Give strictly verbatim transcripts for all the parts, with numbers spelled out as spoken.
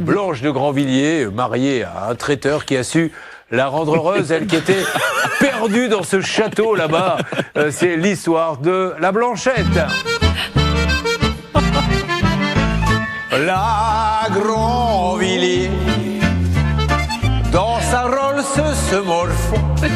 Blanche de Grandvilliers, mariée à un traiteur qui a su la rendre heureuse, elle qui était perdue dans ce château là-bas. Euh, c'est l'histoire de la Blanchette. La Grandvilliers, dans sa Rolls se morfond.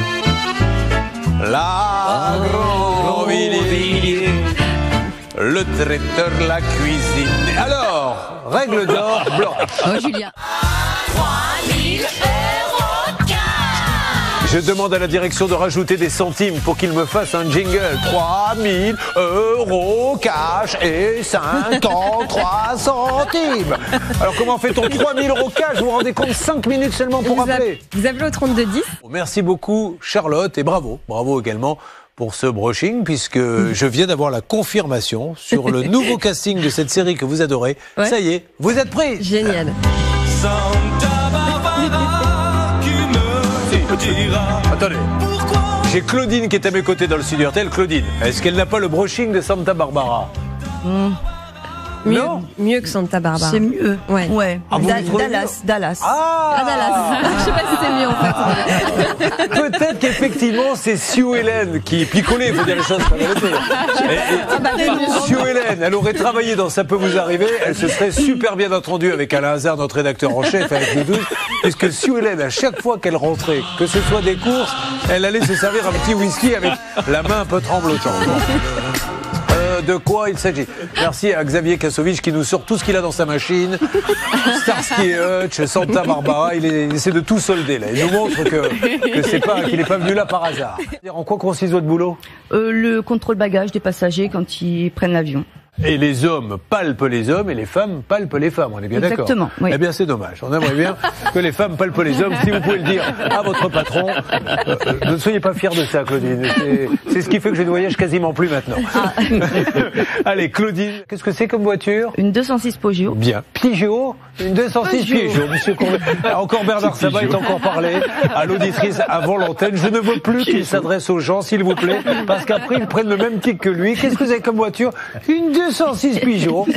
La Grandvilliers, le traiteur, la cuisine. Alors, règle d'or, Blanche. Oh, Julien. trois mille euros cash. Je demande à la direction de rajouter des centimes pour qu'il me fasse un jingle. trois mille euros cash et cinquante-trois centimes. Alors comment fait-on trois mille euros cash? Vous vous rendez compte? cinq minutes seulement pour vous appeler. Vous appelez au trente-deux dix. Merci beaucoup Charlotte et bravo. Bravo également pour ce brushing, puisque je viens d'avoir la confirmation sur le nouveau casting de cette série que vous adorez. Ouais. Ça y est, vous êtes pris. Génial. Santa Barbara, tu me diras Attendez, pourquoi. j'ai Claudine qui est à mes côtés dans le studio R T L. Claudine, est-ce qu'elle n'a pas le brushing de Santa Barbara? Mmh. Mieux, Non. mieux que Santa Barbara. C'est mieux. Ouais. ouais. Ah, vous Da- le trouvez Dallas, Dallas. Ah, Ah, Dallas. Je sais pas si c'est mieux en fait. Peut-être qu'effectivement c'est Sue Ellen qui picolait, il faut dire les choses comme elles étaient. Et- et- Ah bah, Sue Ellen, elle aurait travaillé dans Ça peut vous arriver, elle se serait super bien entendue avec Alain Hazard, notre rédacteur en chef, avec nous tous, puisque Sue Ellen, à chaque fois qu'elle rentrait, que ce soit des courses, elle allait se servir un petit whisky avec la main un peu tremblotante. Euh, de quoi il s'agit? Merci à Xavier Kasovic qui nous sort tout ce qu'il a dans sa machine. Starsky et Hutch, Santa Barbara, il, est- il essaie de tout solder là. Il nous montre que, que c'est pas, qu'il n'est pas venu là par hasard. En quoi consiste votre boulot? Euh, le contrôle bagage des passagers quand ils prennent l'avion. Et les hommes palpent les hommes et les femmes palpent les femmes, on est bien d'accord? Exactement, oui. Eh bien c'est dommage, on aimerait bien que les femmes palpent les hommes, si vous pouvez le dire à votre patron. Euh, euh, ne soyez pas fiers de ça Claudine, c'est, c'est ce qui fait que je ne voyage quasiment plus maintenant. Ah. Allez Claudine, qu'est-ce que c'est comme voiture? Une deux cent six Peugeot. Bien. Peugeot, une deux cent six Peugeot. Peugeot, monsieur Courbet. Alors, encore Bernard Sabat est encore parlé à l'auditrice avant l'antenne. Je ne veux plus qu'il s'adresse aux gens, s'il vous plaît, parce qu'après ils prennent le même tic que lui. Qu'est-ce que vous avez comme voiture? Une deux cent six Peugeot. Bon.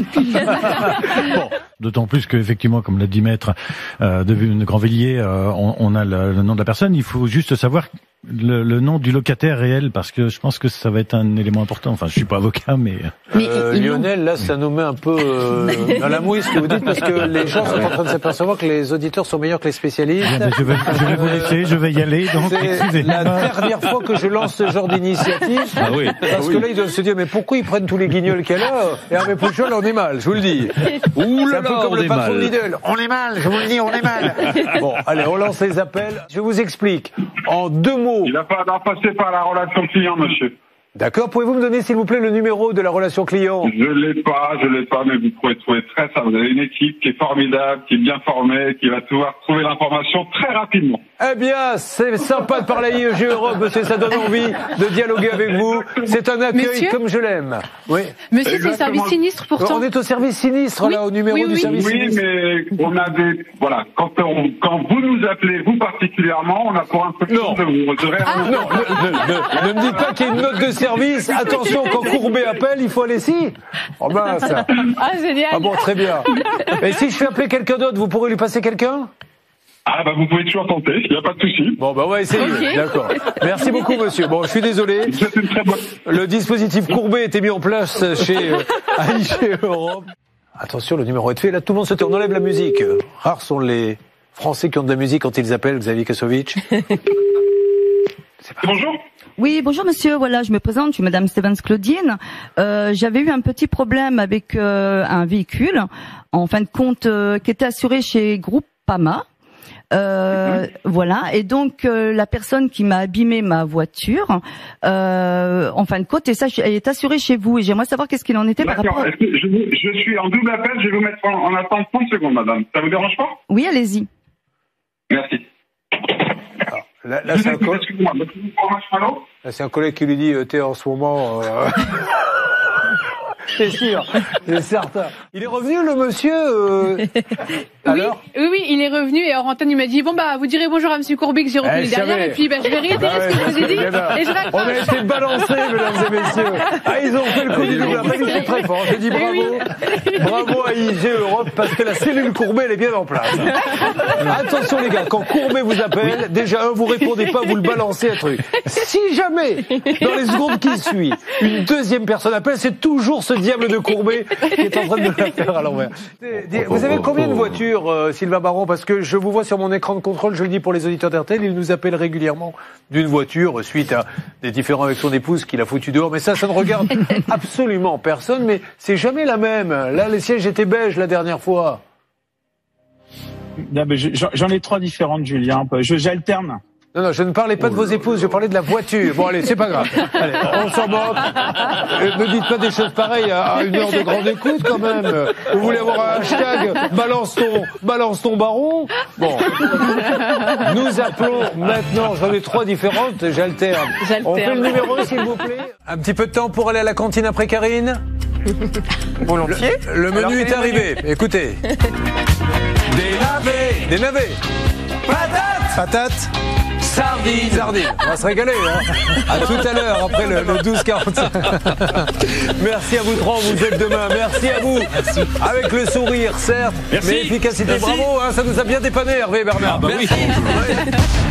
D'autant plus qu'effectivement, comme l'a dit Maître euh, de, de Grandvilliers, euh, on, on a le, le nom de la personne. Il faut juste savoir le, le nom du locataire réel, parce que je pense que ça va être un élément important. Enfin, je suis pas avocat, mais... Mais Euh, ils- ils Lionel, là, ça nous met un peu euh, dans la mouille ce que vous dites, parce que les gens sont en train de s'apercevoir que les auditeurs sont meilleurs que les spécialistes. Je vais, je vais vous laisser, je vais y aller, donc C'est excusez-moi. la dernière fois que je lance ce genre d'initiative. Ah oui. Parce que là, ils doivent se dire, mais pourquoi ils prennent tous les guignols qu'elle a? Et Hervé Pouchol, on est mal, je vous le dis. Ouh C'est là un peu là, comme on le est patron de mal. Lidl. On est mal, je vous le dis, on est mal. Bon, allez, on lance les appels. Je vous explique. En deux mots. Il va falloir passer par la relation client, monsieur. D'accord, pouvez-vous me donner, s'il vous plaît, le numéro de la relation client? Je l'ai pas, je l'ai pas, mais vous pouvez trouver très ça. Vous avez une équipe qui est formidable, qui est bien formée, qui va pouvoir trouver l'information très rapidement. Eh bien, c'est sympa de parler à I E G Europe, monsieur, ça donne envie de dialoguer avec vous. C'est un accueil Monsieur comme je l'aime. Oui. Monsieur, c'est le Exactement. service sinistre pourtant. On est au service sinistre, Oui, là, au numéro oui, du oui. service Oui, sinistre. mais on a des, voilà, quand on, quand vous nous appelez, vous particulièrement, on a pour un peu de Non. chance de vous retirer Ah. un Non, ne, ne- ne- ne me dites pas qu'il y a une note de service. Attention, quand Courbet appelle, il faut aller ici. Oh mince. Ah, génial. Ah bon, très bien. Et si je fais appeler quelqu'un d'autre, vous pourrez lui passer quelqu'un? Ah, bah, vous pouvez toujours tenter, il n'y a pas de souci. Bon, bah ouais, c'est Ok. D'accord. Merci beaucoup, monsieur. Bon, je suis désolé. C'est une très bonne. Le dispositif Courbet était mis en place chez euh, I E G Europe. Attention, le numéro est fait. Là, tout le monde se tait. On enlève la musique. Rares sont les Français qui ont de la musique quand ils appellent, Xavier Kasovic. Bonjour. Oui, bonjour monsieur, voilà, je me présente, je suis madame Stevens Claudine. Euh, j'avais eu un petit problème avec euh, un véhicule, en fin de compte, euh, qui était assuré chez Groupama. Euh, voilà, et donc euh, la personne qui m'a abîmé ma voiture, euh, en fin de compte, et ça, elle est assurée chez vous, et j'aimerais savoir qu'est-ce qu'il en était par D'accord. rapport... Est-ce que Je, vous- je suis en double appel, je vais vous mettre en, en attente trente secondes, madame. Ça vous dérange pas? Oui, allez-y. Merci. Là, là, c'est un, co- Excusez-moi, monsieur Marshmallow. là, c'est un collègue qui lui dit, euh, t'es en ce moment... Euh... C'est sûr, c'est certain. Il est revenu, le monsieur euh... Alors Oui, oui, il est revenu et hors antenne, il m'a dit bon bah vous direz bonjour à Monsieur Courbet que j'ai reconnu Eh, je derrière savais. et puis bah je vais réitérer Ah ce que ouais, je vous ai dit bien, bien. et je On a raccroche. été balancés, mesdames et messieurs. Ah, ils ont fait le coup du double appel, ils sont très forts. Je dis bravo. Bravo A I G Europe parce que la cellule Courbet, elle est bien en place. Attention les gars, quand Courbet vous appelle, déjà un, vous répondez pas, vous le balancez un truc. Si jamais, dans les secondes qui suivent, une deuxième personne appelle, c'est toujours ce diable de Courbet qui est en train de la faire à l'envers. Vous avez combien de voitures, euh, Sylvain Baron? Parce que je vous vois sur mon écran de contrôle, je le dis pour les auditeurs d'R T L, il nous appelle régulièrement d'une voiture suite à des différends avec son épouse qu'il a foutu dehors. Mais ça, ça ne regarde absolument personne, mais c'est jamais la même. Là, les sièges étaient beiges la dernière fois. Non, mais j'en ai trois différentes, Julien. Je, j'alterne. Non, non, je ne parlais pas de vos épouses, je parlais de la voiture. Bon, allez, c'est pas grave. Allez, on s'en moque. Ne dites pas des choses pareilles à une heure de grande écoute, quand même. Vous voulez avoir un hashtag balance ton, balance ton baron? Bon. Nous appelons maintenant, j'en ai trois différentes, j'alterne. On fait le numéro, s'il vous plaît. Un petit peu de temps pour aller à la cantine après Karine? Volontiers. Le, le menu Alors, est arrivé. Menu. Écoutez. Des navets. Des navets. Patates. Patates. Sardines. Sardines. On va se régaler, hein. À tout à l'heure, après le, le douze quarante-cinq. Merci à vous trois, vous êtes demain. Merci à vous. Merci. Avec le sourire, certes. Merci. Mais efficacité. Merci. Bravo, hein, ça nous a bien dépanné, Hervé Bernard. Ah bah Merci. Oui.